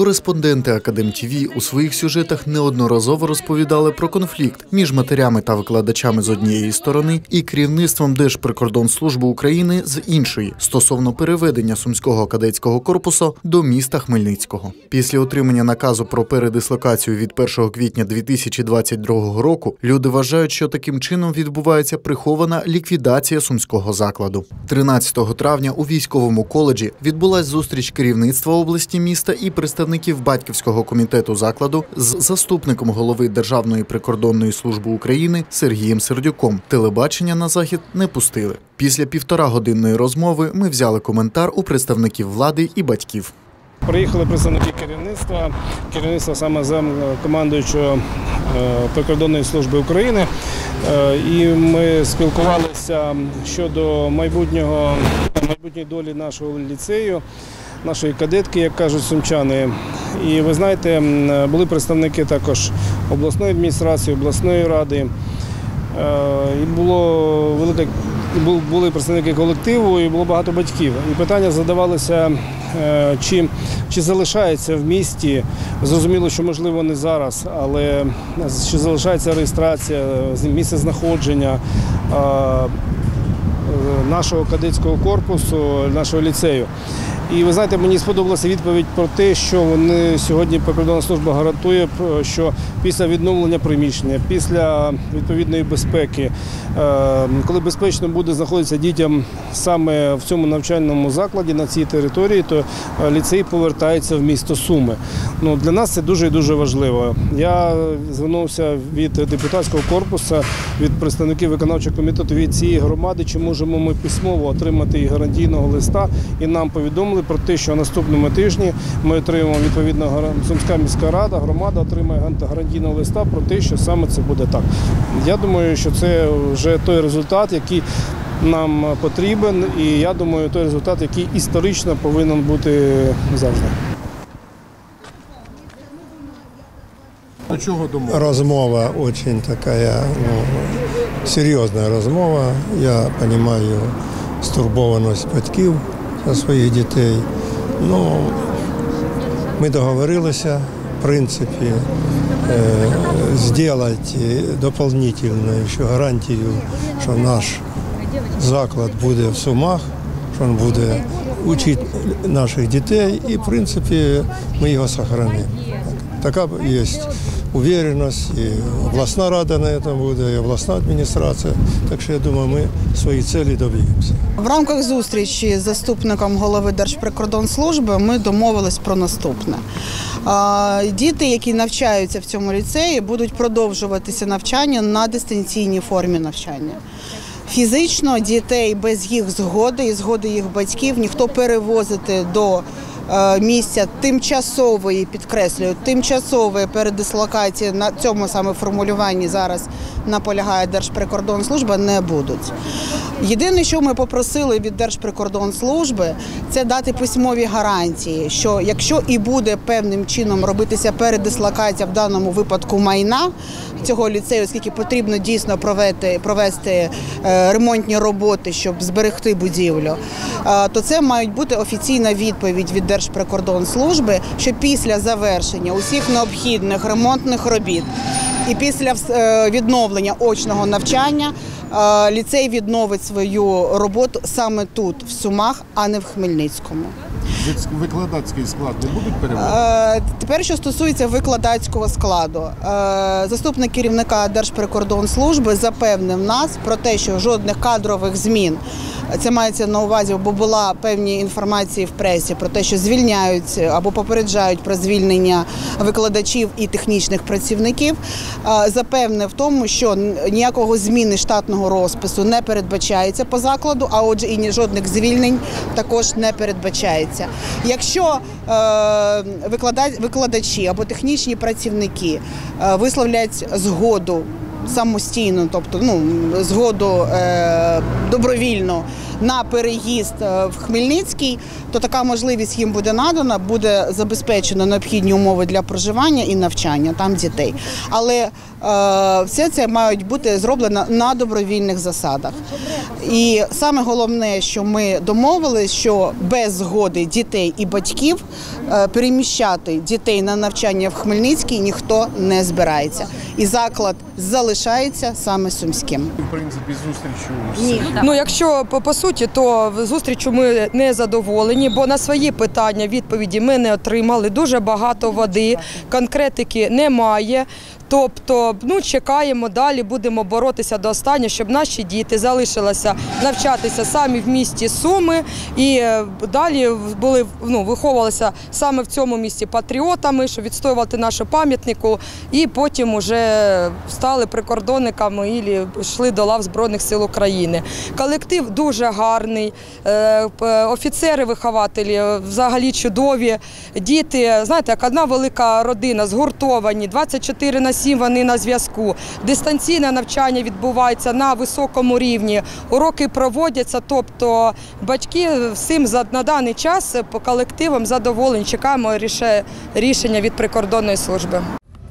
Кореспонденти АкадемТV у своїх сюжетах неодноразово розповідали про конфлікт між матерями та викладачами з однієї сторони і керівництвом Держприкордонслужби України з іншої стосовно переведення Сумського кадетського корпусу до міста Хмельницького. Після отримання наказу про передислокацію від 1 квітня 2022 року люди вважають, що таким чином відбувається прихована ліквідація Сумського закладу. 13 травня у військовому коледжі відбулась зустріч керівництва області міста і представників батьківського комітету закладу з заступником голови Державної прикордонної служби України Сергієм Сердюком. Телебачення на захід не пустили. Після півторагодинної розмови ми взяли коментар у представників влади і батьків. Приїхали представники керівництва саме командуючого прикордонної служби України, і ми спілкувалися щодо майбутньої долі нашого ліцею, нашої кадетки, як кажуть сумчани. І ви знаєте, були представники також обласної адміністрації, обласної ради, і були представники колективу, і було багато батьків. І питання задавалося, чи залишається в місті, зрозуміло, що можливо не зараз, але чи залишається реєстрація, місцезнаходження нашого кадетського корпусу, нашого ліцею. І ви знаєте, мені сподобалася відповідь про те, що сьогодні прикордонна служба гарантує, що після відновлення приміщення, після відповідної безпеки, коли безпечно буде знаходитися дітям саме в цьому навчальному закладі, на цій території, то ліцей повертається в місто Суми. Для нас це дуже і дуже важливо. Я звернувся від депутатського корпусу, від представників виконавчого комітету, від цієї громади, чи можемо ми письмово отримати гарантійного листа, і нам повідомили про те, що наступному тижні ми отримаємо, відповідно, Сумська міська рада, громада отримає гарантійного листа про те, що саме це буде так. Я думаю, що це вже той результат, який нам потрібен, і я думаю, той результат, який історично повинен бути завжди. Розмова дуже така, серйозна розмова. Я розумію стурбованість батьків за своїх дітей. Ми договорилися, в принципі, зробити дополнительну ще гарантію, що наш заклад буде в Сумах, що він буде вчити наших дітей, і, в принципі, ми його збережемо. Така є уверенность, і обласна рада на цьому буде, і обласна адміністрація. Так що, я думаю, ми свої цілі доб'ємося. В рамках зустрічі з заступником голови Держприкордонслужби ми домовились про наступне. Діти, які навчаються в цьому ліцеї, будуть продовжуватися навчання на дистанційній формі навчання. Фізично дітей без їх згоди і згоди їх батьків ніхто перевозити до місця тимчасової, підкреслюю, тимчасової передислокації, на цьому саме формулюванні зараз наполягає Держприкордонслужба, не будуть. Єдине, що ми попросили від Держприкордонслужби, це дати письмові гарантії, що якщо і буде певним чином робитися передислокація, в даному випадку майна цього ліцею, оскільки потрібно дійсно провести ремонтні роботи, щоб зберегти будівлю, то це мають бути офіційна відповідь від Держприкордонслужби, що після завершення усіх необхідних ремонтних робіт і після відновлення очного навчання ліцей відновить свою роботу саме тут, в Сумах, а не в Хмельницькому. Викладацький склад не будуть переводити? Тепер, що стосується викладацького складу. Заступник керівника Держприкордонслужби запевнив нас про те, що жодних кадрових змін, це мається на увазі, бо була певні інформації в пресі про те, що звільняють або попереджають про звільнення викладачів і технічних працівників, запевнив в тому, що ніякого зміни штатного розпису не передбачається по закладу, а отже і жодних звільнень також не передбачається. Якщо викладачі або технічні працівники висловлять згоду самостійно, тобто згоду добровільно на переїзд в Хмельницький, то така можливість їм буде надана, буде забезпечено необхідні умови для проживання і навчання там дітей. Але все це має бути зроблено на добровільних засадах. І саме головне, що ми домовились, що без згоди дітей і батьків переміщати дітей на навчання в Хмельницький ніхто не збирається. І заклад залишається саме Сумським. В принципі, зустрічю. Ну, якщо по суті, то зустрічю ми не задоволені, бо на свої питання відповіді ми не отримали. Дуже багато води, конкретики немає. Тобто, чекаємо далі, будемо боротися до останнього, щоб наші діти залишилися навчатися самі в місті Суми і далі виховувалися саме в цьому місті патріотами, щоб відстоювати нашу пам'ятнику, і потім вже стали прикордонниками і йшли до лав Збройних сил України. Колектив дуже гарний, офіцери-вихователі взагалі чудові, діти, знаєте, як одна велика родина, згуртовані, 24/7 вони на зв'язку. Дистанційне навчання відбувається на високому рівні, уроки проводяться, тобто батьки всім на даний час по колективам задоволені, чекаємо рішення від прикордонної служби.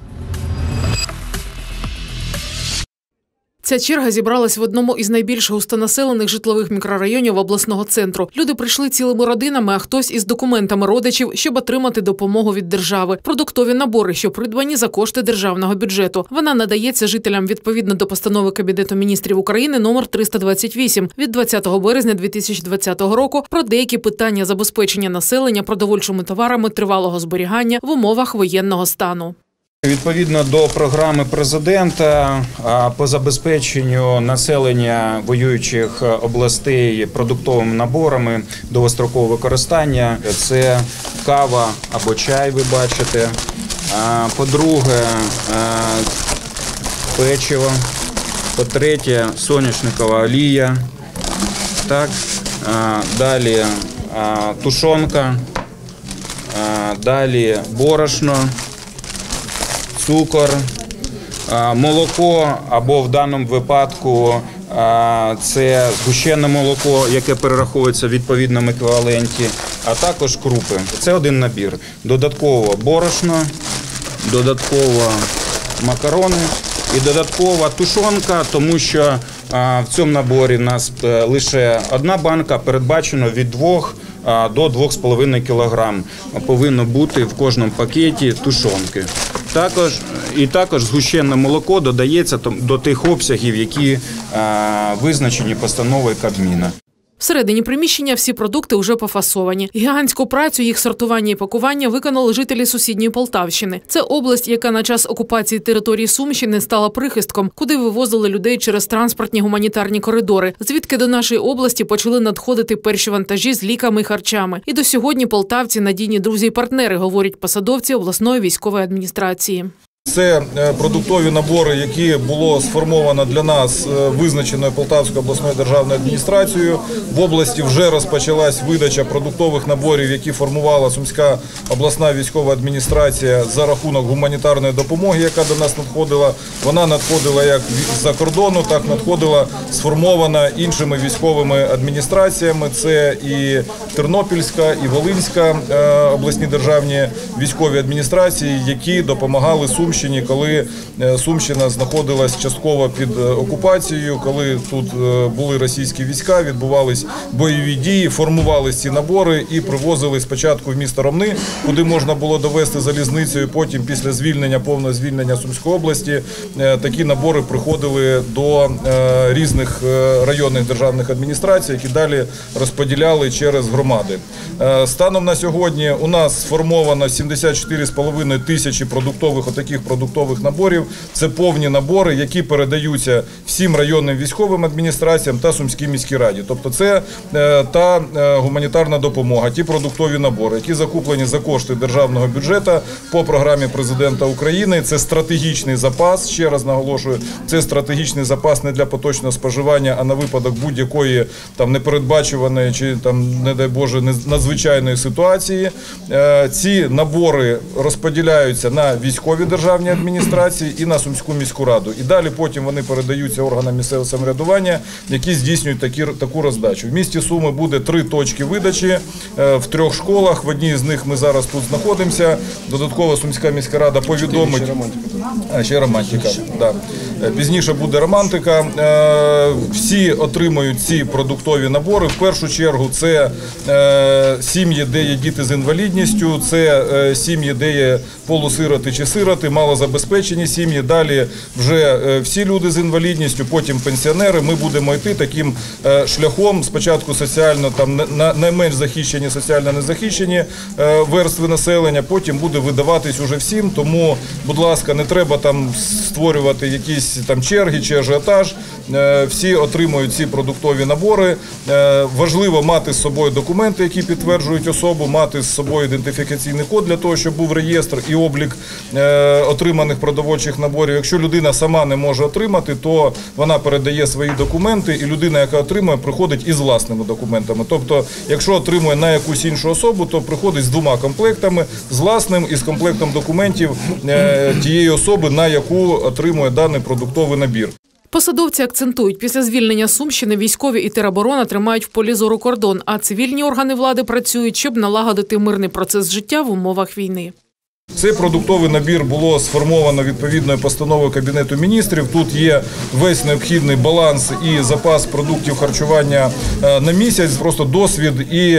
Ця черга зібралась в одному із найбільш густонаселених житлових мікрорайонів обласного центру. Люди прийшли цілими родинами, а хтось із документами родичів, щоб отримати допомогу від держави. Продуктові набори, що придбані за кошти державного бюджету. Вона надається жителям відповідно до постанови Кабінету міністрів України номер 328 від 20 березня 2020 року про деякі питання забезпечення населення продовольчими товарами тривалого зберігання в умовах воєнного стану. Відповідно до програми президента по забезпеченню населення воюючих областей продуктовими наборами довгострокового використання – це кава або чай, ви бачите. По-друге, печиво. По-третє, соняшникова олія. Так. Далі тушонка. Далі борошно. Цукор, молоко або в даному випадку це згущене молоко, яке перераховується в відповідному еквіваленті, а також крупи. Це один набір. Додатково борошно, додатково макарони і додаткова тушонка, тому що в цьому наборі в нас лише одна банка, передбачено від 2 до 2,5 кг. Повинно бути в кожному пакеті тушонки. Також згущене молоко додається до тих обсягів, які визначені постановою Кабміна. Всередині приміщення всі продукти вже пофасовані. Гігантську працю їх сортування і пакування виконали жителі сусідньої Полтавщини. Це область, яка на час окупації території Сумщини стала прихистком, куди вивозили людей через транспортні гуманітарні коридори, звідки до нашої області почали надходити перші вантажі з ліками і харчами. І до сьогодні полтавці – надійні друзі і партнери, говорять посадовці обласної військової адміністрації. Це продуктові набори, які було сформовано для нас визначеною Полтавською обласною державною адміністрацією. В області вже розпочалась видача продуктових наборів, які формувала Сумська обласна військова адміністрація за рахунок гуманітарної допомоги, яка до нас надходила. Вона надходила як з-за кордону, так надходила сформована іншими військовими адміністраціями. Це і Тернопільська, і Волинська обласні державні військові адміністрації, які допомагали Сумщині, коли Сумщина знаходилась частково під окупацією, коли тут були російські війська, відбувались бойові дії, формувалися ці набори і привозили спочатку в місто Ромни, куди можна було довести залізницею, потім після звільнення, повного звільнення Сумської області, такі набори приходили до різних районних державних адміністрацій, які далі розподіляли через громади. Станом на сьогодні у нас сформовано 74,5 тисячі таких продуктових наборів. Це повні набори, які передаються всім районним військовим адміністраціям та Сумській міській раді. Тобто це та гуманітарна допомога, ті продуктові набори, які закуплені за кошти державного бюджету по програмі президента України. Це стратегічний запас, ще раз наголошую, це стратегічний запас не для поточного споживання, а на випадок будь-якої непередбачуваної чи, не дай Боже, надзвичайної ситуації. Ці набори розподіляються на військові державні державній адміністрації і на Сумську міську раду. І далі потім вони передаються органам місцевого самоврядування, які здійснюють таку роздачу. В місті Суми буде 3 точки видачі в 3 школах. В одній з них ми зараз тут знаходимося. Додатково Сумська міська рада повідомить. Ще романтика. Да. Пізніше буде романтика. Всі отримають ці продуктові набори. В першу чергу це сім'ї, де є діти з інвалідністю, це сім'ї, де є полусироти чи сироти, малозабезпечені сім'ї. Далі вже всі люди з інвалідністю, потім пенсіонери. Ми будемо йти таким шляхом. Спочатку соціально, там найменш захищені, соціально незахищені верстви населення, потім буде видаватись уже всім. Тому, будь ласка, не треба там створювати якісь там черги чи ажіотаж. Всі отримують ці продуктові набори. Важливо мати з собою документи, які підтверджують особу, мати з собою ідентифікаційний код для того, щоб був реєстр і облік отриманих продовольчих наборів. Якщо людина сама не може отримати, то вона передає свої документи, і людина, яка отримує, приходить із власними документами. Тобто, якщо отримує на якусь іншу особу, то приходить з 2 комплектами, з власним і з комплектом документів тієї особи, на яку отримує даний продуктовий набір. Посадовці акцентують, після звільнення Сумщини військові і тероборона тримають в полі зору кордон, а цивільні органи влади працюють, щоб налагодити мирний процес життя в умовах війни. Цей продуктовий набір було сформовано відповідною постановою Кабінету міністрів. Тут є весь необхідний баланс і запас продуктів харчування на місяць, просто досвід і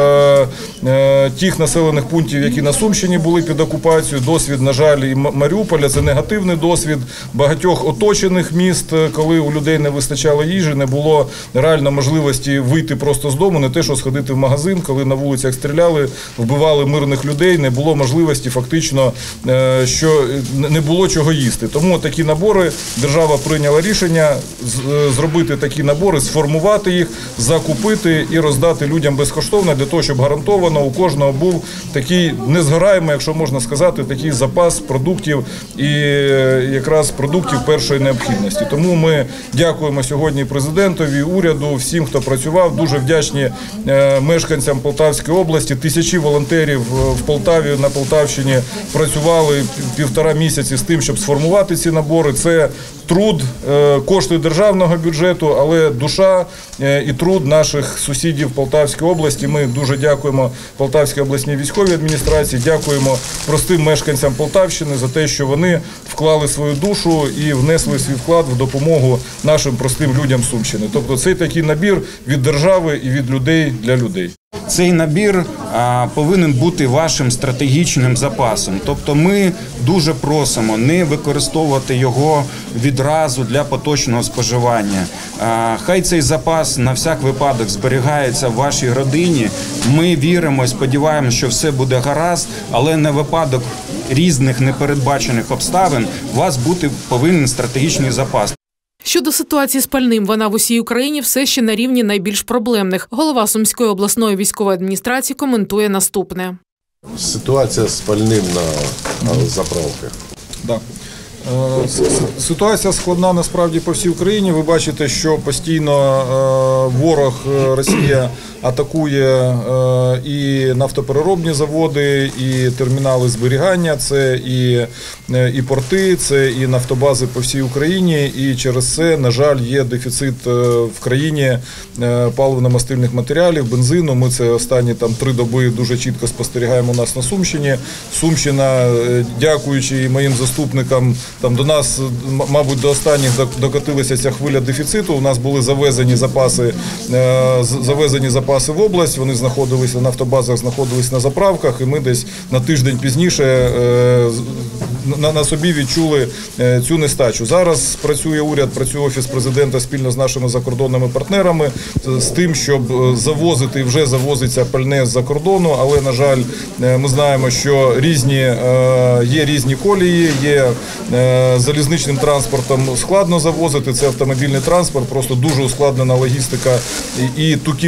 тих населених пунктів, які на Сумщині були під окупацією, досвід, на жаль, і Маріуполя. Це негативний досвід багатьох оточених міст, коли у людей не вистачало їжі, не було реально можливості вийти просто з дому, не те, що сходити в магазин, коли на вулицях стріляли, вбивали мирних людей, не було можливості фактично, що не було чого їсти. Тому такі набори, держава прийняла рішення зробити такі набори, сформувати їх, закупити і роздати людям безкоштовно, для того, щоб гарантовано у кожного був такий незгораємий, якщо можна сказати, такий запас продуктів і якраз продуктів першої необхідності. Тому ми дякуємо сьогодні президентові, уряду, всім, хто працював. Дуже вдячні мешканцям Полтавської області. Тисячі волонтерів в Полтаві, на Полтавщині працювали 1,5 місяці з тим, щоб сформувати ці набори. Це труд, кошти державного бюджету, але душа і труд наших сусідів Полтавської області. Ми дуже дякуємо Полтавській обласній військовій адміністрації, дякуємо простим мешканцям Полтавщини за те, що вони вклали свою душу і внесли свій вклад в допомогу нашим простим людям Сумщини. Тобто це такий набір від держави і від людей для людей. Цей набір повинен бути вашим стратегічним запасом. Тобто ми дуже просимо не використовувати його відразу для поточного споживання. Хай цей запас на всяк випадок зберігається в вашій родині. Ми віримо і сподіваємося, що все буде гаразд, але на випадок різних непередбачених обставин у вас бути повинен стратегічний запас. Щодо ситуації з пальним, вона в усій Україні все ще на рівні найбільш проблемних. Голова Сумської обласної військової адміністрації коментує наступне. Ситуація з пальним на заправках. Да. Ситуація складна насправді по всій Україні. Ви бачите, що постійно ворог, Росія, атакує і нафтопереробні заводи, і термінали зберігання, це і порти, це і нафтобази по всій Україні. І через це, на жаль, є дефіцит в країні паливно-мастильних матеріалів, бензину. Ми це останні 3 доби дуже чітко спостерігаємо у нас на Сумщині. Сумщина, дякуючи моїм заступникам, до нас, мабуть, до останніх докотилася ця хвиля дефіциту. У нас були завезені запаси в область, вони знаходилися на автобазах, знаходилися на заправках, і ми десь на тиждень пізніше на собі відчули цю нестачу. Зараз працює уряд, працює Офіс президента спільно з нашими закордонними партнерами з тим, щоб завозити, і вже завозиться пальне з-за кордону, але, на жаль, ми знаємо, що є різні колії, є залізничним транспортом складно завозити, це автомобільний транспорт, просто дуже ускладнена логістика і ту кількість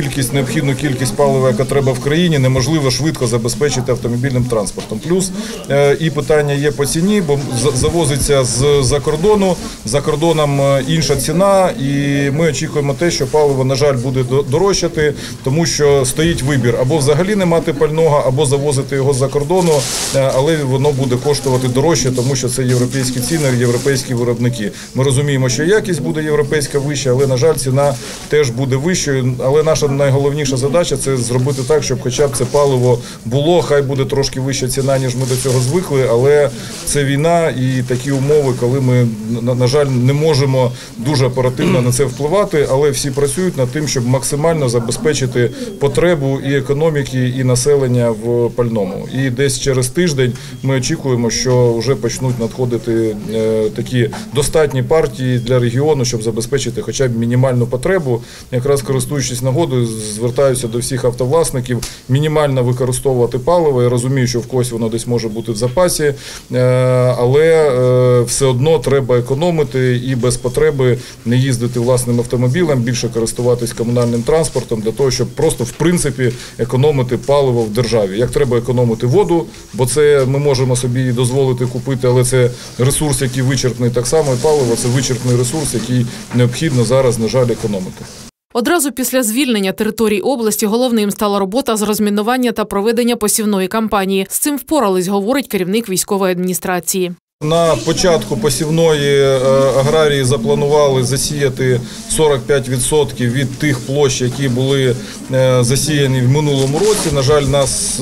необхідну кількість палива, яка треба в країні, неможливо швидко забезпечити автомобільним транспортом. Плюс і питання є по ціні, бо завозиться з-за кордону, за кордоном інша ціна, і ми очікуємо те, що паливо, на жаль, буде дорожчати, тому що стоїть вибір або взагалі не мати пального, або завозити його з-за кордону, але воно буде коштувати дорожче, тому що це європейські ціни, європейські виробники. Ми розуміємо, що якість буде європейська вища, але, на жаль, ціна теж буде вищою. Але наша найголовніша задача – це зробити так, щоб хоча б це паливо було, хай буде трошки вища ціна, ніж ми до цього звикли, але це війна і такі умови, коли ми, на жаль, не можемо дуже оперативно на це впливати, але всі працюють над тим, щоб максимально забезпечити потребу і економіки, і населення в пальному. І десь через тиждень ми очікуємо, що вже почнуть надходити такі достатні партії для регіону, щоб забезпечити хоча б мінімальну потребу. Якраз користуючись нагодою, звертаюся до всіх автовласників мінімально використовувати паливо. Я розумію, що в когось воно десь може бути в запасі, але все одно треба економити і без потреби не їздити власним автомобілем, більше користуватись комунальним транспортом для того, щоб просто в принципі економити паливо в державі. Як треба економити воду, бо це ми можемо собі дозволити купити, але це ресурс, який вичерпний, так само і паливо – це вичерпний ресурс, який необхідно зараз, на жаль, економити. Одразу після звільнення територій області головним стала робота з розмінування та проведення посівної кампанії. З цим впорались, говорить керівник військової адміністрації. На початку посівної аграрії запланували засіяти 45% від тих площ, які були засіяні в минулому році. На жаль, нас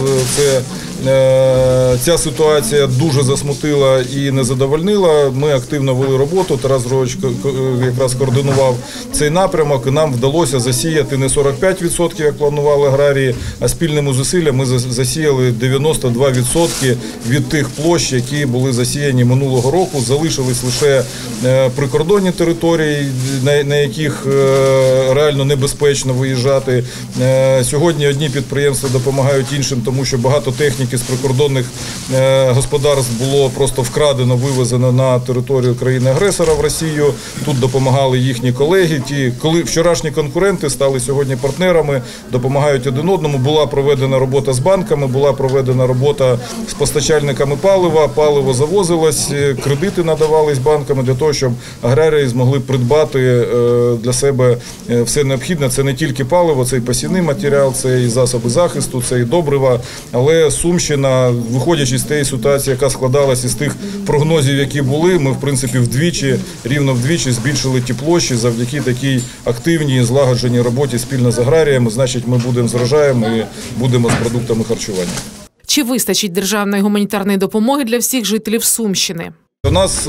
ця ситуація дуже засмутила і не задовольнила. Ми активно вели роботу, Тарас Григорович якраз координував цей напрямок, і нам вдалося засіяти не 45%, як планували аграрії, а спільними зусиллями ми засіяли 92% від тих площ, які були засіяні минулого року. Залишились лише прикордонні території, на яких реально небезпечно виїжджати. Сьогодні одні підприємства допомагають іншим, тому що багато техніки з прикордонних господарств було просто вкрадено, вивезено на територію країни-агресора в Росію. Тут допомагали їхні колеги. Коли вчорашні конкуренти стали сьогодні партнерами, допомагають один одному. Була проведена робота з банками, була проведена робота з постачальниками палива, паливо завозилось, кредити надавались банками для того, щоб аграрії змогли придбати для себе все необхідне. Це не тільки паливо, це і посівний матеріал, це і засоби захисту, це і добрива. Але Сумщина, виходячи з тієї ситуації, яка складалася із тих прогнозів, які були, ми, в принципі, рівно вдвічі збільшили ті площі завдяки такій активній, злагодженій роботі спільно з аграріями. Значить, ми будемо з врожаєм і будемо з продуктами харчування. Чи вистачить державної гуманітарної допомоги для всіх жителів Сумщини? У нас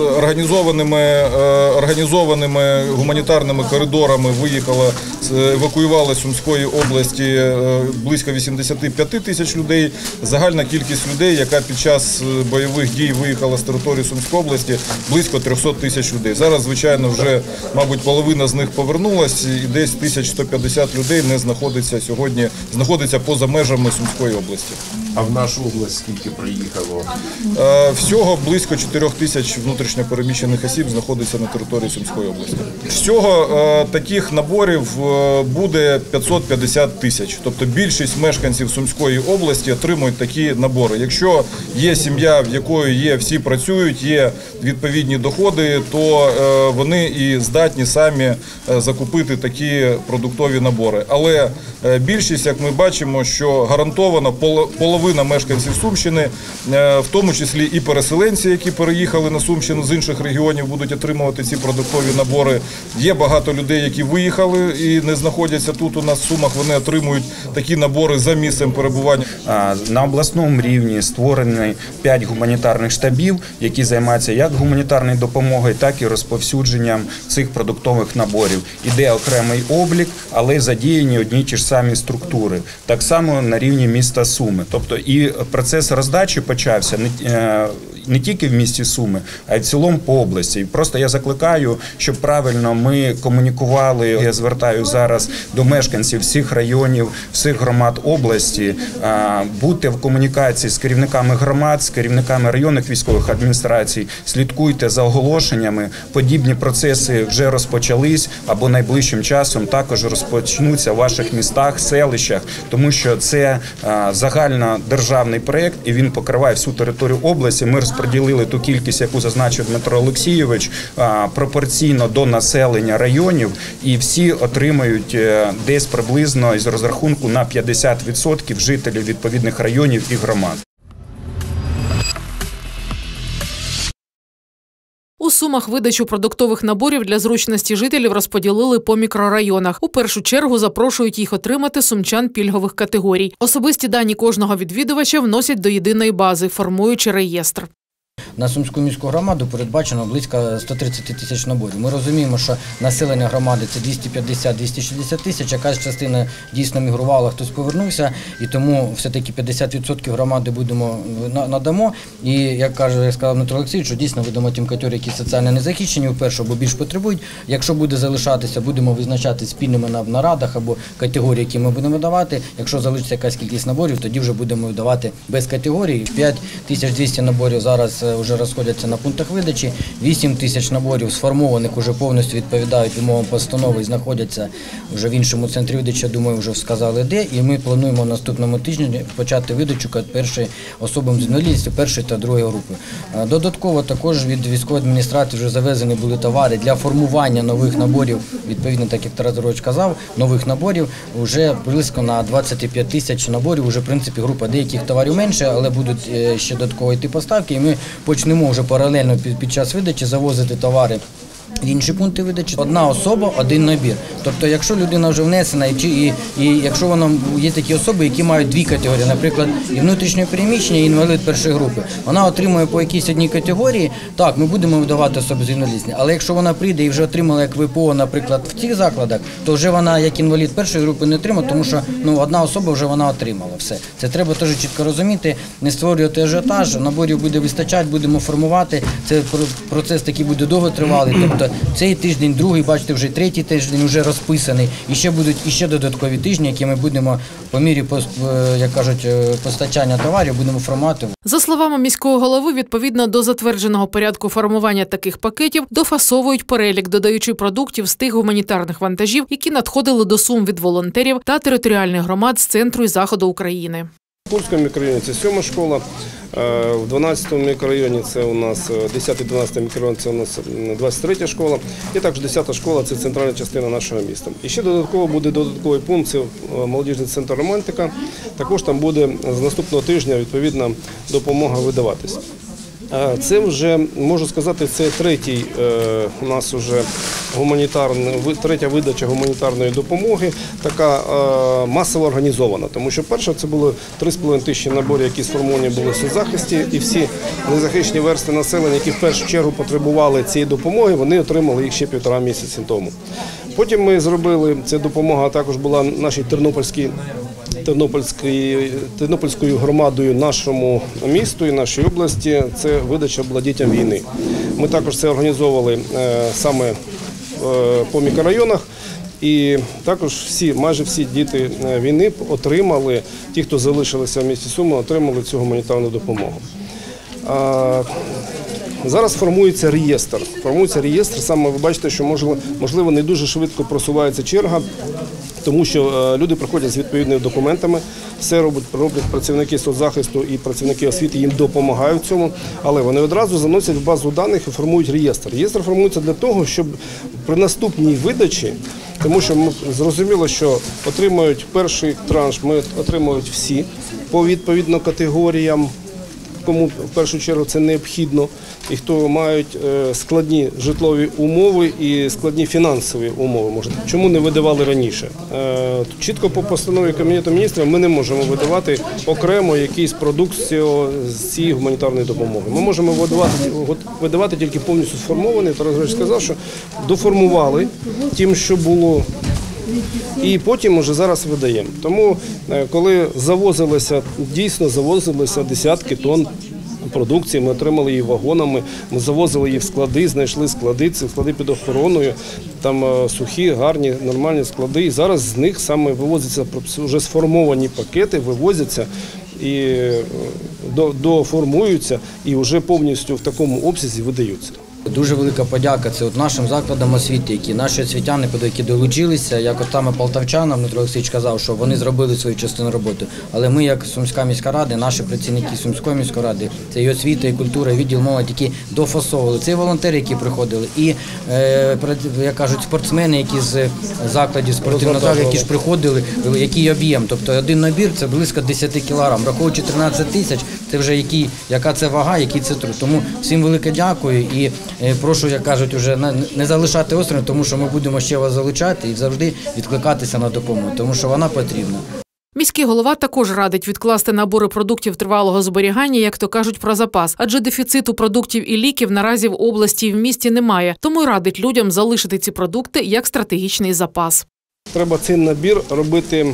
організованими гуманітарними коридорами евакуювали з Сумської області близько 85 тисяч людей. Загальна кількість людей, яка під час бойових дій виїхала з території Сумської області, близько 300 тисяч людей. Зараз, звичайно, вже, мабуть, половина з них повернулась і десь 1150 людей знаходиться поза межами Сумської області. А в нашу область скільки приїхало? Всього близько 4 тисяч внутрішньопереміщених осіб знаходиться на території Сумської області. Всього таких наборів буде 550 тисяч. Тобто більшість мешканців Сумської області отримують такі набори. Якщо є сім'я, в якої всі працюють, є відповідні доходи, то вони і здатні самі закупити такі продуктові набори. Але більшість, як ми бачимо, що гарантовано половина мешканців Сумщини, в тому числі і переселенці, які переїхали на Сумщину з інших регіонів, будуть отримувати ці продуктові набори. Є багато людей, які виїхали і не знаходяться тут у нас в Сумах, вони отримують такі набори за місцем перебування. На обласному рівні створені 5 гуманітарних штабів, які займаються як гуманітарною допомогою, так і розповсюдженням цих продуктових наборів. Іде окремий облік, але задіяні одні й ті ж самі структури. Так само на рівні міста Суми. Тобто і процес роздачі почався не тільки в місті Суми, а й в цілому по області. І просто я закликаю, щоб правильно ми комунікували. Я звертаю зараз до мешканців всіх районів, всіх громад області, будьте в комунікації з керівниками громад, з керівниками районних військових адміністрацій, слідкуйте за оголошеннями. Подібні процеси вже розпочались або найближчим часом також розпочнуться в ваших містах, селищах, тому що це загальнодержавний проєкт і він покриває всю територію області. Ми розподілили ту кількість, яку зазначив Дмитро Олексійович, пропорційно до населення районів, і всі отримають десь приблизно із розрахунку на 50% жителів відповідних районів і громад. У Сумах видачу продуктових наборів для зручності жителів розподілили по мікрорайонах. У першу чергу запрошують їх отримати сумчан пільгових категорій. Особисті дані кожного відвідувача вносять до єдиної бази, формуючи реєстр. На Сумську міську громаду передбачено близько 130 тисяч наборів. Ми розуміємо, що населення громади – це 250-260 тисяч, якась частина дійсно мігрувала, хтось повернувся, і тому все-таки 50% громади надамо. І, як сказав Дмитро Олексійович, що дійсно видамо тим категоріям, які соціально не захищені, вперше, бо більш потребують. Якщо буде залишатися, будемо визначати спільними нарадах або категорії, які ми будемо давати. Якщо залишиться якась кількість наборів, тоді вже будемо давати без категорій. 5200 наборів зараз вже розходяться на пунктах видачі, 8 тисяч наборів сформованих вже повністю відповідають вимогам постанови і знаходяться вже в іншому центрі видачі, я думаю, вже сказали де, і ми плануємо наступному тижні почати видачу першим особам з інвалідністю першої та другої групи. Додатково також від військової адміністрації вже завезені були товари для формування нових наборів, відповідно, так як Тарас Григорович казав, нових наборів, вже близько на 25 тисяч наборів, вже в принципі група деяких товарів менше, але будуть ще додатково йти поставки, і ми почнемо вже паралельно під час видачі завозити товари в інші пункти видачі. Одна особа, один набір. Тобто, якщо людина вже внесена, і якщо вона є такі особи, які мають дві категорії, наприклад, і внутрішнє переміщення, і інвалід першої групи, вона отримує по якійсь одній категорії, так, ми будемо видавати особи з інвалідністю, але якщо вона прийде і вже отримала як ВПО, наприклад, в цих закладах, то вже вона як інвалід першої групи не отримає, тому що одна особа вже вона отримала все. Це треба теж чітко розуміти, не створювати ажіотаж, наборів буде вистачати, будемо формувати, це процес такий буде довготривалий. Тобто цей тиждень, другий, бачите, вже третій тиждень вже розписаний. І ще будуть додаткові тижні, які ми будемо по мірі, як кажуть, постачання товарів, будемо формувати. За словами міського голови, відповідно до затвердженого порядку формування таких пакетів, дофасовують перелік, додаючи продуктів з тих гуманітарних вантажів, які надходили до Сум від волонтерів та територіальних громад з центру і заходу України. В Курському мікрорайоні це 7-ма школа, в 12-му мікрорайоні це у нас 10-12 мікрорайон, це у нас 23-я школа, і також 10-та школа – це центральна частина нашого міста. І ще додатково буде додатковий пункт, це молодіжний центр «Романтика», також там буде з наступного тижня відповідна допомога видаватись. Це вже, можу сказати, це третій у нас вже третя видача гуманітарної допомоги, така масово організована. Тому що перша це було 3,5 тисячі наборів, які сформовані були в соцзахисті, і всі незахищені верстви населення, які в першу чергу потребували цієї допомоги, вони отримали їх ще 1,5 місяці тому. Потім ми зробили, ця допомога також була нашій Тернопільською громадою, нашому місту і нашій області, це видача була дітям війни. Ми також це організовували саме по мікрорайонах, і також майже всі діти війни отримали, ті, хто залишилися в місті Суми, отримали цю гуманітарну допомогу. Зараз формується реєстр. Саме ви бачите, що можливо не дуже швидко просувається черга, тому що люди приходять з відповідними документами, все роблять працівники соцзахисту і працівники освіти, їм допомагають в цьому, але вони одразу заносять в базу даних і формують реєстр. Реєстр формується для того, щоб при наступній видачі, тому що ми зрозуміло, що отримують перший транш, отримують всі по відповідно категоріям, кому в першу чергу це необхідно, і хто мають складні житлові умови і складні фінансові умови. Чому не видавали раніше? Чітко по постанові Кабінету міністрів ми не можемо видавати окремо якийсь продукт з цієї гуманітарної допомоги. Ми можемо видавати тільки повністю сформований. Тарас Григорович сказав, що доформували тим, що було, і потім вже зараз видаємо. Тому, коли дійсно завозилися десятки тонн продукції, ми отримали її вагонами, ми завозили її в склади, знайшли склади, ці склади під охороною, там сухі, гарні, нормальні склади. І зараз з них саме вивозяться вже сформовані пакети, вивозяться і доформуються і вже повністю в такому обсязі видаються. Дуже велика подяка це нашим закладам освіти, які наші освітяни, які долучилися, як от саме полтавчанам, Дмитро Олексійович казав, що вони зробили свою частину роботи. Але ми, як Сумська міська рада, наші працівники Сумської міської ради, це і освіта, і культура, і відділ молоді, які дофасовували. Це і волонтери, які приходили, і, як кажуть, спортсмени, які з закладів спортивного залу, які ж приходили, який об'єм. Тобто один набір – це близько 10 кілограм. Враховуючи 13 тисяч, це вже яка це вага, який це труд. Тому всім велике дякую і прошу, як кажуть, вже не залишати осторонь, тому що ми будемо ще вас залучати і завжди відкликатися на допомогу, тому що вона потрібна. Міський голова також радить відкласти набори продуктів тривалого зберігання, як то кажуть, про запас. Адже дефіциту продуктів і ліків наразі в області і в місті немає. Тому й радить людям залишити ці продукти як стратегічний запас. Треба цей набір робити,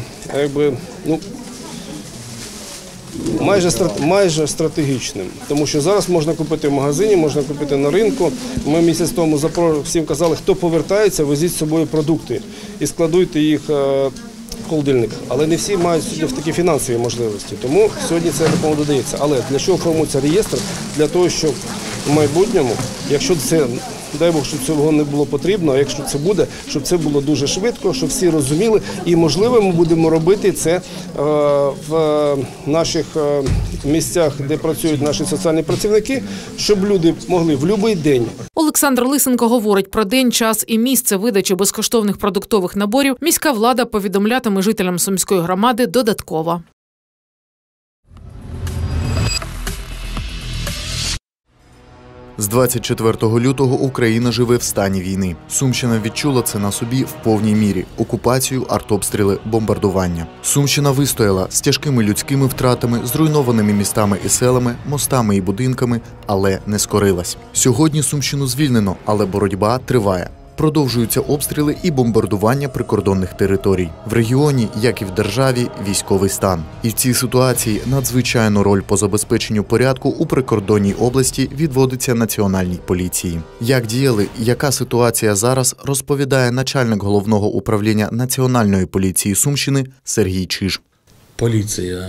майже стратегічним, тому що зараз можна купити в магазині, можна купити на ринку. Ми місяць тому всім казали, хто повертається, везіть з собою продукти і складуйте їх в холодильник. Але не всі мають сьогодні такі фінансові можливості, тому сьогодні ця допомога додається. Але для чого формується реєстр? Для того, щоб в майбутньому, якщо це, дай Бог, щоб цього не було потрібно, а якщо це буде, щоб це було дуже швидко, щоб всі розуміли. І, можливо, ми будемо робити це в наших місцях, де працюють наші соціальні працівники, щоб люди могли в будь-який день. Олександр Лисенко говорить про день, час і місце видачі безкоштовних продуктових наборів. Міська влада повідомлятиме жителям Сумської громади додатково. З 24 лютого Україна живе в стані війни. Сумщина відчула це на собі в повній мірі – окупацію, артобстріли, бомбардування. Сумщина вистояла з тяжкими людськими втратами, зруйнованими містами і селами, мостами і будинками, але не скорилась. Сьогодні Сумщину звільнено, але боротьба триває. Продовжуються обстріли і бомбардування прикордонних територій. В регіоні, як і в державі, військовий стан. І в цій ситуації надзвичайну роль по забезпеченню порядку у прикордонній області відводиться Національній поліції. Як діяли, яка ситуація зараз, розповідає начальник головного управління Національної поліції Сумщини Сергій Чиж. Поліція,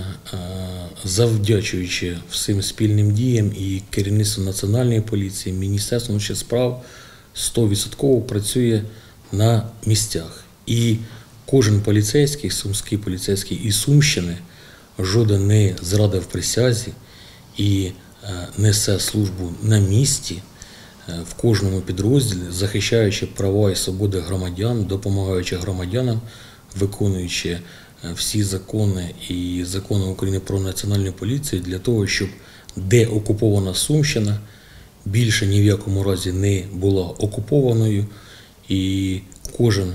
завдячуючи всім спільним діям і керівництву Національної поліції, Міністерству внутрішніх справ, 100% працює на місцях. І кожен поліцейський, сумський поліцейський із Сумщини, жоден не зрадив присязі і несе службу на місці, в кожному підрозділі, захищаючи права і свободи громадян, допомагаючи громадянам, виконуючи всі закони і закони України про Національну поліцію для того, щоб де окупована Сумщина, більше ні в якому разі не була окупованою, і кожен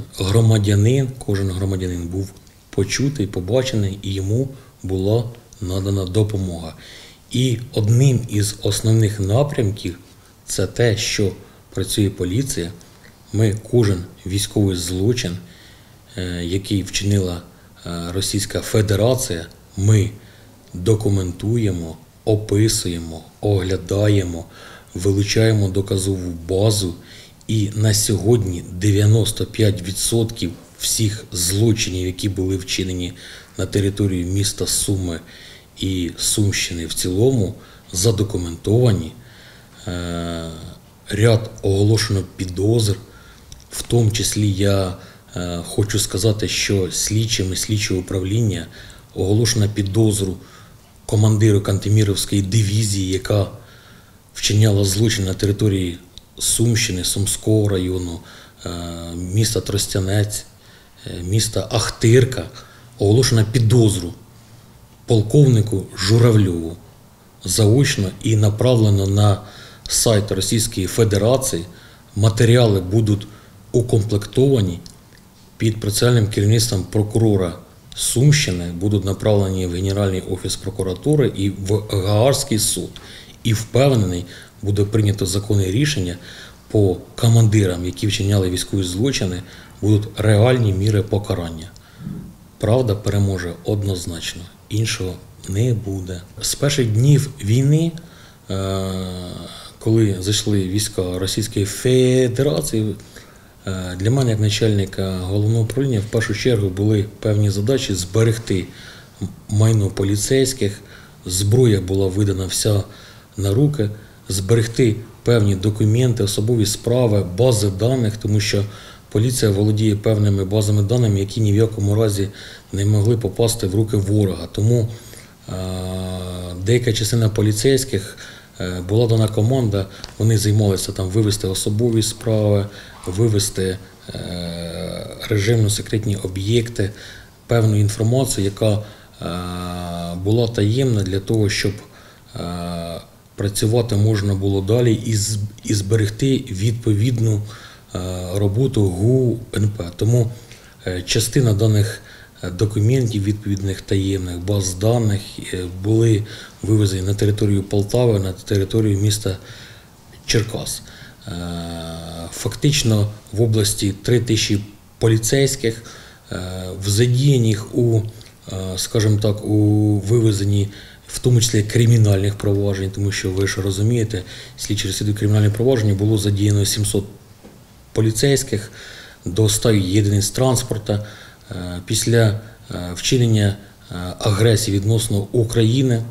громадянин був почутий, побачений, і йому була надана допомога. І одним із основних напрямків – це те, що працює поліція. Ми кожен військовий злочин, який вчинила Російська Федерація, ми документуємо, описуємо, оглядаємо, вилучаємо доказову базу, і на сьогодні 95% всіх злочинів, які були вчинені на території міста Суми і Сумщини в цілому, задокументовані. Ряд оголошено підозр, в тому числі я хочу сказати, що слідчими слідчого управління оголошено підозру командиру Кантемірівської дивізії, яка вчиняла злочин на території Сумщини, Сумського району, міста Тростянець, міста Ахтирка, оголошено підозру полковнику Журавльову заочно і направлено на сайт Російської Федерації. Матеріали будуть укомплектовані під процесуальним керівництвом прокурора Сумщини, будуть направлені в Генеральний офіс прокуратури і в Гаагський суд. І впевнений, буде прийнято законне рішення по командирам, які вчиняли військові злочини, будуть реальні міри покарання. Правда переможе однозначно, іншого не буде. З перших днів війни коли зайшли війська Російської Федерації, для мене, як начальника головного управління, в першу чергу були певні задачі зберегти майно поліцейських, зброя була видана вся на руки, зберегти певні документи, особові справи, бази даних, тому що поліція володіє певними базами даними, які ні в якому разі не могли попасти в руки ворога. Тому деяка частина поліцейських, була дана команда, вони займалися там вивести особові справи, вивести режимно-секретні об'єкти, певну інформацію, яка була таємна для того, щоб працювати можна було далі і зберегти відповідну роботу ГУНП. Тому частина даних документів, відповідних таємних баз даних були вивезені на територію Полтави, на територію міста Черкас. Фактично в області 3000 поліцейських, задіяних у, скажімо так, у вивезенні, в тому числі кримінальних проваджень, тому що ви ж розумієте, слідчі розслідують кримінальні провадження, було задіяно 700 поліцейських, до 100 єдиниць транспорту. Після вчинення агресії відносно України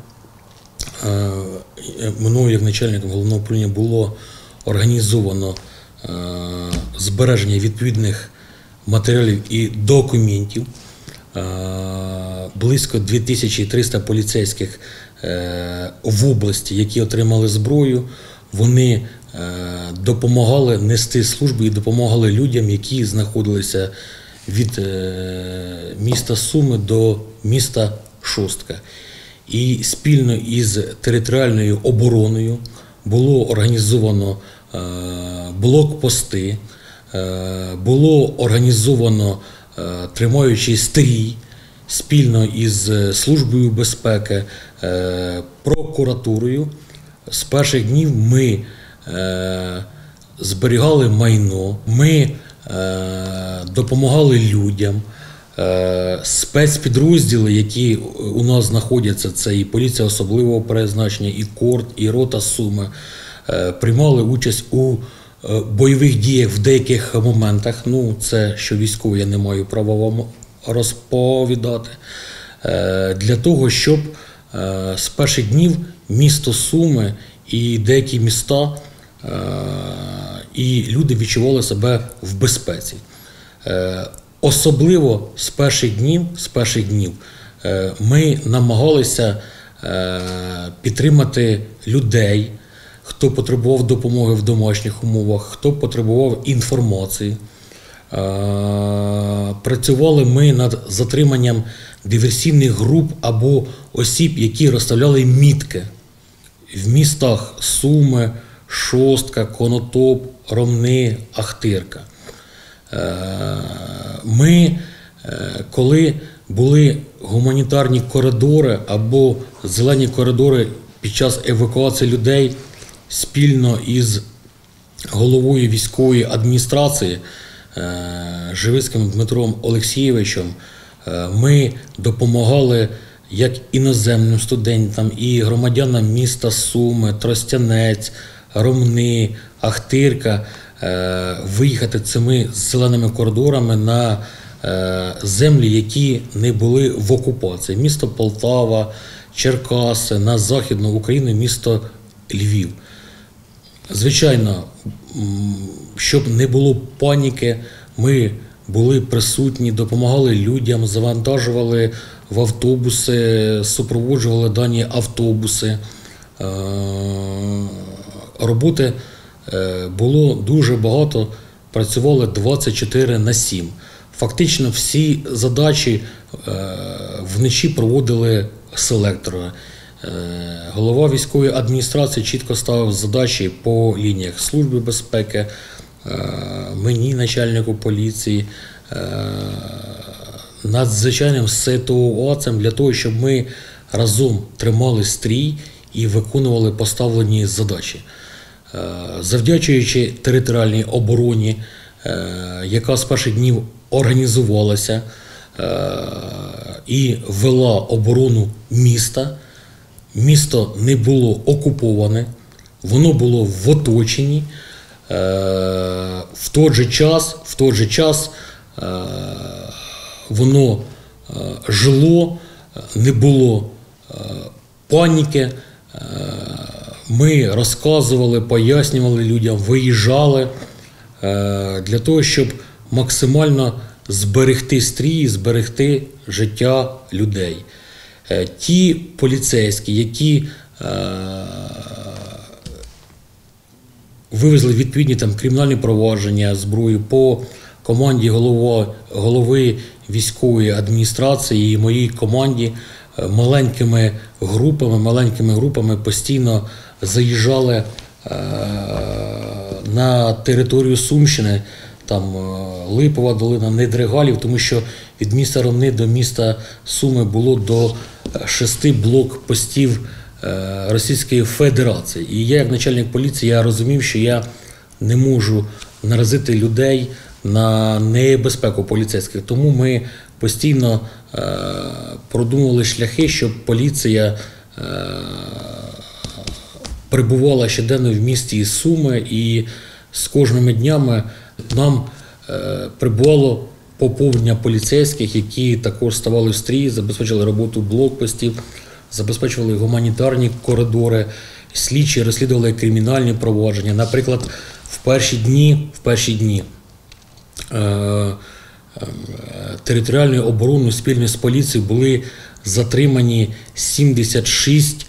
мною, як начальником головного управління, було організовано збереження відповідних матеріалів і документів. Близько 2300 поліцейських в області, які отримали зброю, вони допомагали нести службу і допомагали людям, які знаходилися від міста Суми до міста Шостка. І спільно із територіальною обороною було організовано блокпости, було організовано тримаючий стрій спільно із Службою безпеки, прокуратурою. З перших днів ми зберігали майно, ми допомагали людям. Спецпідрозділи, які у нас знаходяться, це і поліція особливого призначення, і КОРД, і рота Суми, приймали участь у бойових діях в деяких моментах. Ну, це що військово я не маю права вам розповідати. Для того, щоб з перших днів місто Суми і деякі міста і люди відчували себе в безпеці. Особливо з перших днів ми намагалися підтримати людей, хто потребував допомоги в домашніх умовах, хто потребував інформації. Працювали ми над затриманням диверсійних груп або осіб, які розставляли мітки в містах Суми, Шостка, Конотоп, Ромни, Ахтирка. Ми, коли були гуманітарні коридори або зелені коридори під час евакуації людей, спільно із головою військової адміністрації Живицьким Дмитром Олексійовичем, ми допомагали як іноземним студентам і громадянам міста Суми, Тростянець, Ромни, Ахтирка виїхати цими зеленими коридорами на землі, які не були в окупації. Місто Полтава, Черкаси, на Західну Україну, місто Львів. Звичайно, щоб не було паніки, ми були присутні, допомагали людям, завантажували в автобуси, супроводжували дані автобуси. Роботи було дуже багато, працювали 24/7. Фактично всі задачі вночі проводили селектори. Голова військової адміністрації чітко ставив задачі по лініях Служби безпеки, мені, начальнику поліції, надзвичайним ситуаціям для того, щоб ми разом тримали стрій і виконували поставлені задачі. Завдячуючи територіальній обороні, яка з перших днів організувалася і вела оборону міста, місто не було окуповане, воно було в оточенні. В той же час воно жило, не було паніки. Ми розказували, пояснювали людям, виїжджали для того, щоб максимально зберегти стрій, зберегти життя людей. Ті поліцейські, які вивезли відповідні кримінальні провадження, зброю по команді голови військової адміністрації і моїй команді, маленькими групами постійно заїжджали на територію Сумщини, там Липова долина, Недригалів, тому що від міста Ромни до міста Суми було до 6 блокпостів Російської Федерації. І я, як начальник поліції, я розумів, що я не можу наразити людей на небезпеку поліцейських. Тому ми постійно продумували шляхи, щоб поліція перебувала щоденно в місті Суми, і з кожними днями нам прибувало поповнення поліцейських, які також ставали в стрій, забезпечили роботу блокпостів, забезпечували гуманітарні коридори, слідчі розслідували кримінальні провадження. Наприклад, в перші дні територіальної оборони спільно з поліцією були затримані 76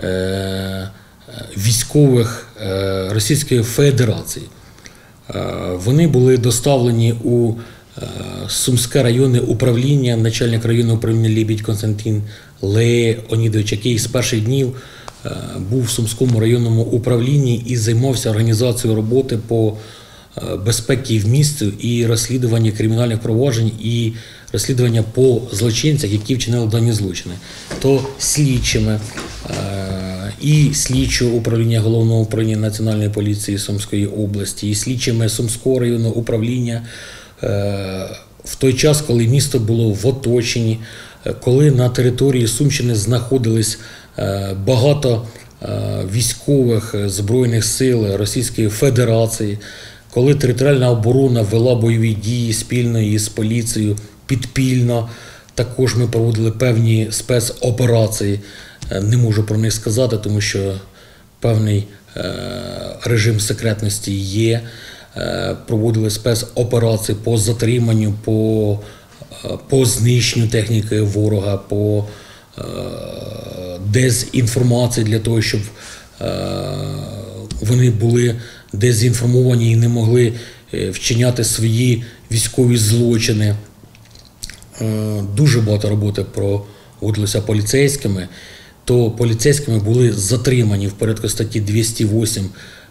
військових Російської Федерації. Вони були доставлені у Сумське районне управління, начальник районного управління Лібідь Константин Леонідович, який з перших днів був в Сумському районному управлінні і займався організацією роботи по безпеці в місті і розслідування кримінальних проваджень і розслідування по злочинцях, які вчинили дані злочини. То слідчими і слідчого управління Головного управління Національної поліції Сумської області, і слідчими Сумського районного управління в той час, коли місто було в оточенні, коли на території Сумщини знаходились багато військових Збройних сил Російської Федерації, коли територіальна оборона вела бойові дії спільно із поліцією, підпільно, також ми проводили певні спецоперації. Не можу про них сказати, тому що певний режим секретності є. Проводили спецоперації по затриманню, по знищенню техніки ворога, по дезінформації для того, щоб вони були дезінформовані і не могли вчиняти свої військові злочини. Дуже багато роботи проводилося поліцейськими. То поліцейськими були затримані в порядку статті 208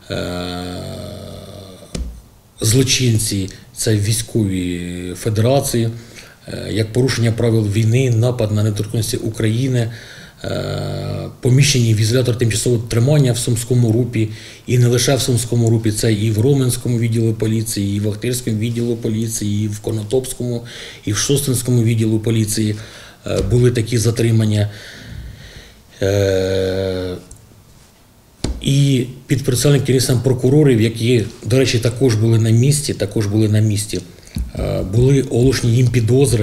злочинці, це військові федерації, як порушення правил війни, напад на недоторканність України, поміщені в ізолятор тимчасового тримання в Сумському РУПі, і не лише в Сумському РУПі, це і в Роменському відділі поліції, і в Охтирському відділі поліції, і в Конотопському, і в Шостинському відділі поліції були такі затримання. І підпрацювальним керівництвом прокурорів, які, до речі, також були на місці, були оголошені їм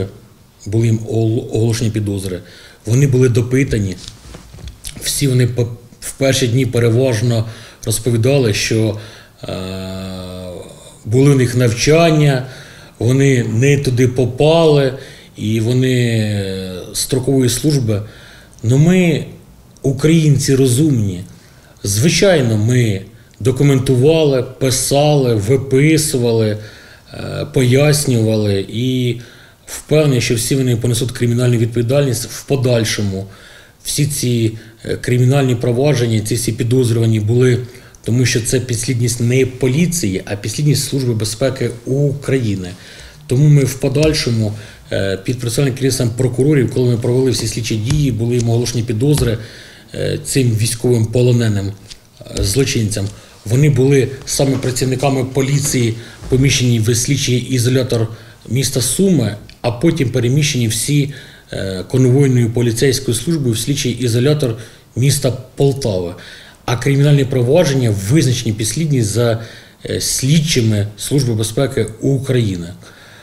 підозри, вони були допитані. Всі вони в перші дні переважно розповідали, що були у них навчання, вони не туди попали, і вони з строкової служби. Но ми, українці розумні, звичайно, ми документували, писали, виписували, пояснювали і впевнені, що всі вони понесуть кримінальну відповідальність в подальшому. Всі ці кримінальні провадження, ці всі підозрювані були, тому що це підслідність не поліції, а підслідність Служби безпеки України. Тому ми в подальшому під працювальним керівництвом прокурорів, коли ми провели всі слідчі дії, були їм оголошені підозри цим військовим полоненим злочинцям. Вони були саме працівниками поліції, поміщені в слідчий ізолятор міста Суми, а потім переміщені всі конвойною поліцейською службою в слідчий ізолятор міста Полтави. А кримінальні провадження визначені підслідність за слідчими Служби безпеки України.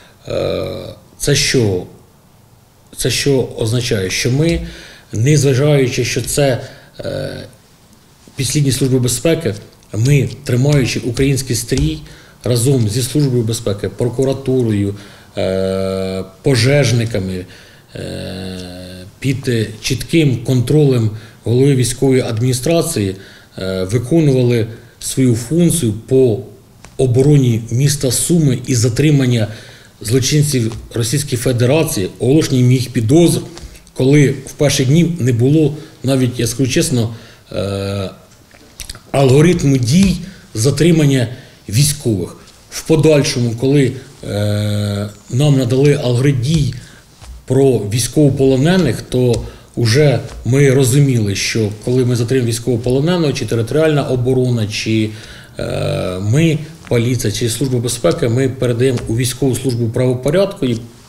Це що означає? Що ми, незважаючи, що це підслідність Служби безпеки, ми, тримаючи український стрій разом зі Службою безпеки, прокуратурою, пожежниками, під чітким контролем голови військової адміністрації виконували свою функцію по обороні міста Суми і затримання злочинців Російської Федерації, оголошення їх підозр, коли в перші дні не було навіть, я скажу чесно, алгоритму дій затримання військових. В подальшому, коли нам надали алгоритм дій про військовополонених, то вже ми розуміли, що коли ми затримуємо військовополоненого, чи територіальна оборона, чи ми, поліція, чи Служба безпеки, ми передаємо у військову службу правопорядку,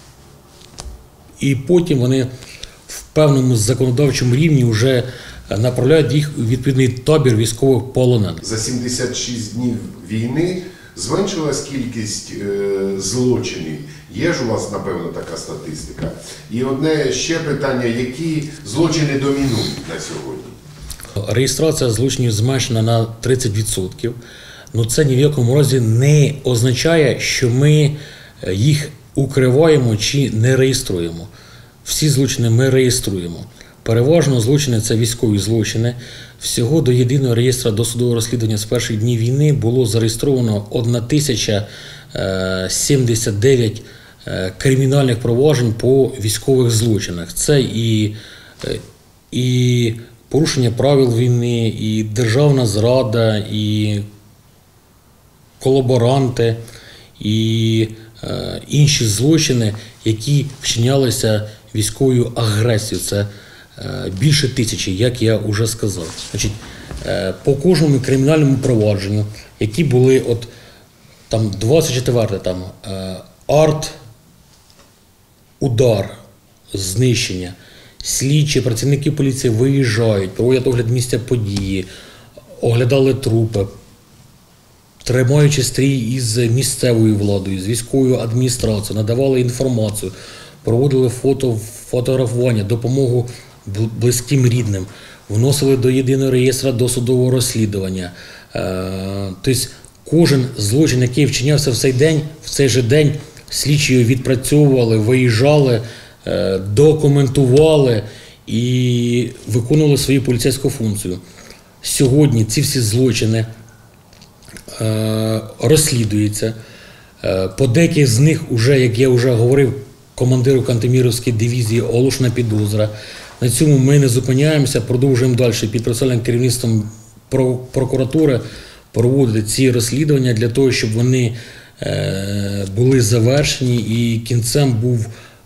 і потім вони в певному законодавчому рівні вже направляють їх у відповідний табір військових полонених. За 76 днів війни зменшилась кількість злочинів. Є ж у вас, напевно, така статистика. І одне ще питання, які злочини домінують на сьогодні? Реєстрація злочинів зменшена на 30%. Ну, це ні в якому разі не означає, що ми їх укриваємо чи не реєструємо. Всі злочини ми реєструємо. Переважно злочини – це військові злочини. Всього до єдиного реєстру досудового розслідування з перших днів війни було зареєстровано 1079 кримінальних проваджень по військових злочинах. Це і порушення правил війни, і державна зрада, і колаборанти, і інші злочини, які вчинялися військовою агресією. Це більше 1000, як я вже сказав. Значить, по кожному кримінальному провадженню, які були от там 24-те, там арт, удар, знищення, слідчі, працівники поліції виїжджають, проводять огляд місця події, оглядали трупи, тримаючи стрій із місцевою владою, з військовою адміністрацією, надавали інформацію, проводили фотографування, допомогу близьким рідним, вносили до єдиного реєстру досудового розслідування. Тобто кожен злочин, який вчинявся в цей же день, слідчі його відпрацьовували, виїжджали, документували і виконували свою поліцейську функцію. Сьогодні ці всі злочини розслідуються. По деяких з них, як я вже говорив, командиру Кантемірівської дивізії оголошена підозра. На цьому ми не зупиняємося, продовжуємо далі під процесуальним керівництвом прокуратури проводити ці розслідування для того, щоб вони були завершені і кінцем був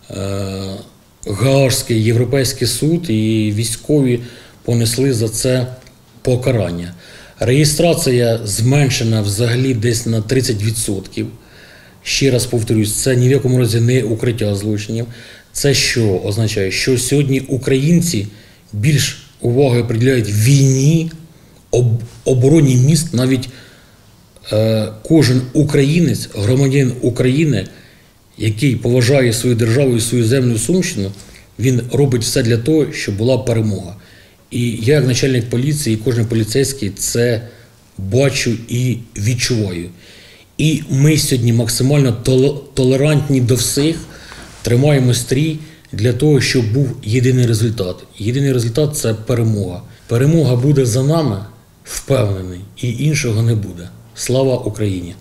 Гаазький європейський суд, і військові понесли за це покарання. Реєстрація зменшена взагалі десь на 30%. Ще раз повторюсь, це ні в якому разі не укриття злочинів. Це що означає? Що сьогодні українці більш уваги приділяють війні, обороні міст, навіть кожен українець, громадянин України, який поважає свою державу і свою землю Сумщину, він робить все для того, щоб була перемога. І я, як начальник поліції, і кожен поліцейський це бачу і відчуваю. І ми сьогодні максимально толерантні до всіх, тримаємо стрій для того, щоб був єдиний результат. Єдиний результат – це перемога. Перемога буде за нами, впевнений, і іншого не буде. Слава Україні!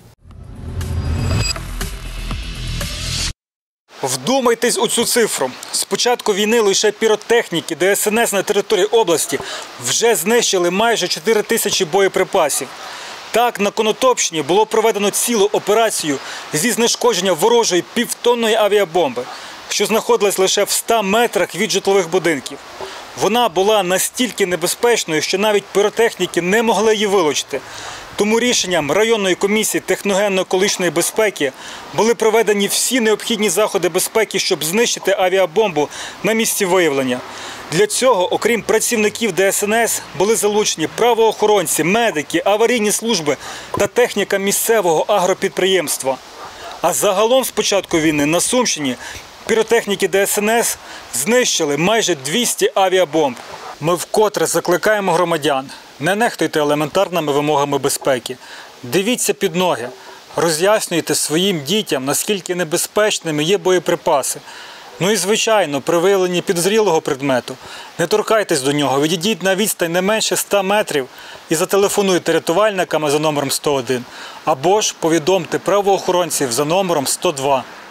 Вдумайтесь у цю цифру. З початку війни лише піротехніки ДСНС на території області вже знищили майже 4000 боєприпасів. Так, на Конотопщині було проведено цілу операцію зі знешкодження ворожої півтонної авіабомби, що знаходилась лише в 100 метрах від житлових будинків. Вона була настільки небезпечною, що навіть піротехніки не могли її вилучити. Тому рішенням районної комісії техногенно-екологічної безпеки були проведені всі необхідні заходи безпеки, щоб знищити авіабомбу на місці виявлення. Для цього, окрім працівників ДСНС, були залучені правоохоронці, медики, аварійні служби та техніка місцевого агропідприємства. А загалом з початку війни на Сумщині піротехніки ДСНС знищили майже 200 авіабомб. Ми вкотре закликаємо громадян: не нехтуйте елементарними вимогами безпеки. Дивіться під ноги, роз'яснюйте своїм дітям, наскільки небезпечними є боєприпаси. Ну і, звичайно, при виявленні підозрілого предмету не торкайтесь до нього, відійдіть на відстань не менше 100 метрів і зателефонуйте рятувальникам за номером 101. Або ж повідомте правоохоронців за номером 102.